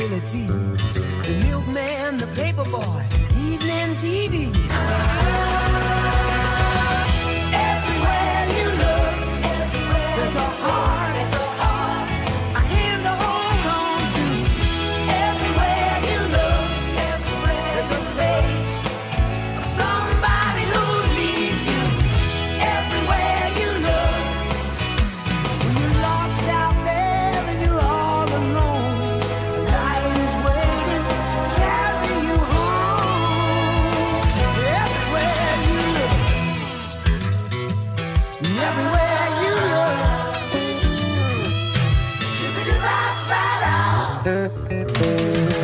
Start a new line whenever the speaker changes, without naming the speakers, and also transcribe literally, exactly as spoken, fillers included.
responsibility. The milkman, the paper boy, evening T V. Everywhere you look, everywhere there's a heart, there's a heart, a hand to hold on to. Everywhere you look, everywhere there's a face of somebody who needs you. Everywhere you look, when you're lost out there and you're all alone, a light is waiting to carry you home. Everywhere you look, everywhere you look, everywhere you look.